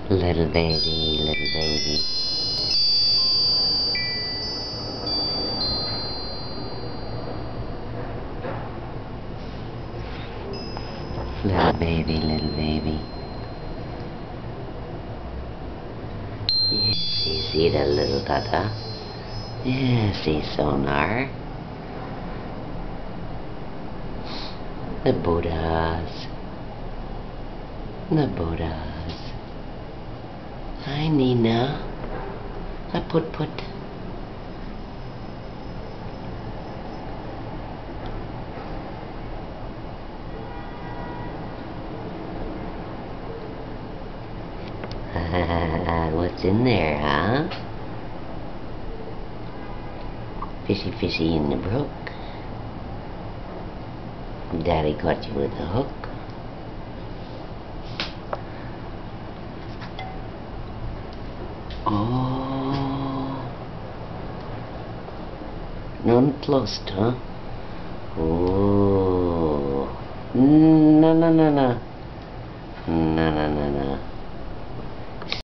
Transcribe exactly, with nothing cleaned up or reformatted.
Little baby, little baby. Little baby, little baby. Yes, you see the little Dada? Yes, see Sonar. The Buddhas. The Buddhas. Hi, Nina. I put put. What's in there, huh? Fishy fishy in the brook. Daddy caught you with a hook. Oh, non-closed, huh? Oh, no, no, no, no, no, no, no, no.